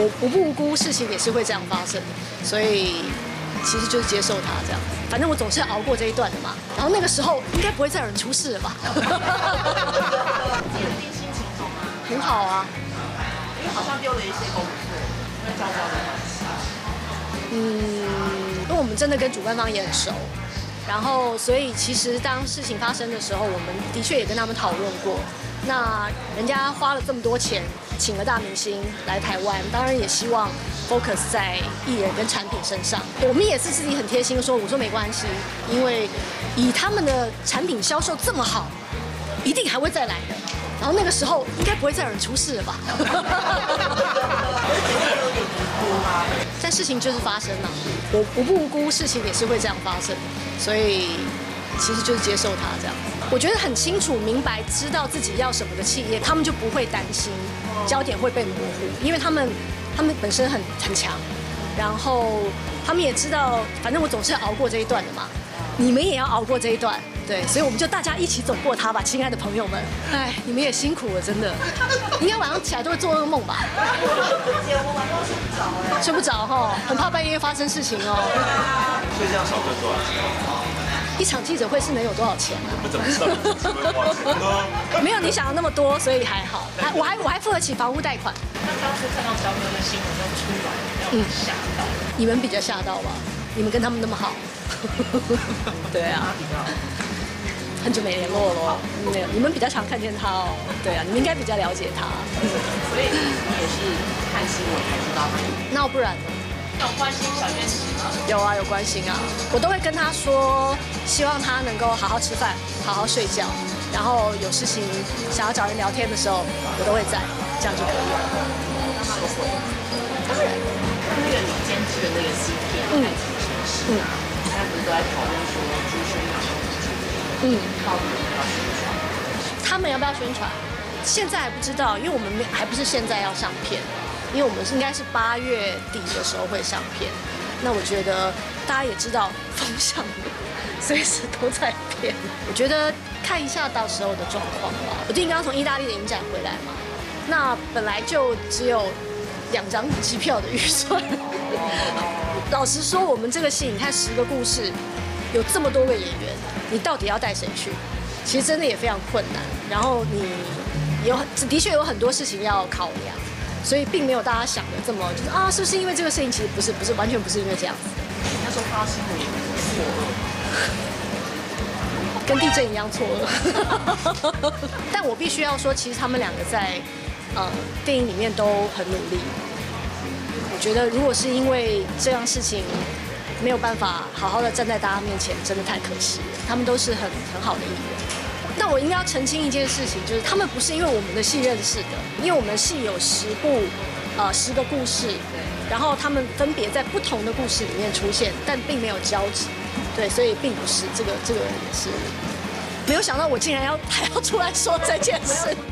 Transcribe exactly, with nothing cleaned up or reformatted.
我我不无辜，事情也是会这样发生的，所以其实就是接受它这样。反正我总是要熬过这一段的嘛。然后那个时候应该不会再有人出事了吧？ 自己的心情好吗？ 很好啊。 因为好像丢了一些工作，因为交交的关系。 嗯，因为我们真的跟主办方也很熟。然后，所以其实当事情发生的时候，我们的确也跟他们讨论过。那人家花了这么多钱，请了大明星来台湾，当然也希望 focus 在艺人跟产品身上。我们也是自己很贴心的说，我说没关系，因为以他们的产品销售这么好，一定还会再来的。然后那个时候应该不会再有人出事了吧？但事情就是发生了，我我不无辜，事情也是会这样发生，所以其实就是接受它这样。我觉得很清楚、明白、知道自己要什么的企业，他们就不会担心焦点会被模糊，因为他们他们本身很很强，然后他们也知道，反正我总是要熬过这一段的嘛，你们也要熬过这一段。对，所以我们就大家一起走过它吧，亲爱的朋友们。哎，你们也辛苦了，真的。应该晚上起来都会做噩梦吧？ 姐，我晚上睡不着哎。 睡不着哈，很怕半夜发生事情哦。 所以这样少赚多少钱？ 一场记者会是能有多少钱啊？ 我怎么知道你是会花钱呢？ 没有你想的那么多，所以还好。还我还我还付得起房屋贷款。 那当初看到焦哥的新闻要出来，有吓到？ 你们比较吓到吧？你们跟他们那么好。对啊。很久没联络了，没有，你们比较常看见他哦。对啊，你们应该比较了解他。 所以你也是看新闻才知道他。 那不然呢？ 有关心小娟琪吗？ 有啊，有关心啊。我都会跟他说，希望他能够好好吃饭，好好睡觉，然后有事情想要找人聊天的时候，我都会在，这样就可以了。 让他有回。 当然。 那个你监制的那个 C P 啊，爱情城市啊，大家不是都在讨论说朱轩阳。嗯，到底要不要宣传？ 他们要不要宣传？现在还不知道，因为我们没还不是现在要上片，因为我们是应该是八月底的时候会上片。那我觉得大家也知道风向随时都在变，我觉得看一下到时候的状况吧。我最近刚从意大利的影展回来嘛，那本来就只有两张机票的预算。老实说，我们这个戏，你看十个故事，有这么多个演员。你到底要带谁去？其实真的也非常困难。然后你有的确有很多事情要考量，所以并没有大家想的这么就是啊，是不是因为这个事情？其实不是，不是完全不是因为这样子。 那时候看到新闻也错愕， 跟地震一样错愕。但我必须要说，其实他们两个在呃电影里面都很努力。我觉得如果是因为这样事情。没有办法好好的站在大家面前，真的太可惜了。他们都是很很好的艺人。那我应该要澄清一件事情，就是他们不是因为我们的戏认识的，因为我们的戏有十部，呃，十个故事，然后他们分别在不同的故事里面出现，但并没有交集。对，所以并不是这个这个也是没有想到，我竟然要还要出来说这件事。